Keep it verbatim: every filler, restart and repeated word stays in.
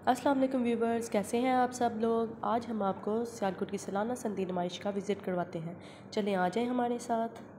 अस्सलाम वालेकुम व्यूवर्स, कैसे हैं आप सब लोग। आज हम आपको सियालकोट की सालाना सनदी नुमाइश का विज़िट करवाते हैं। चलें आ जाएं हमारे साथ।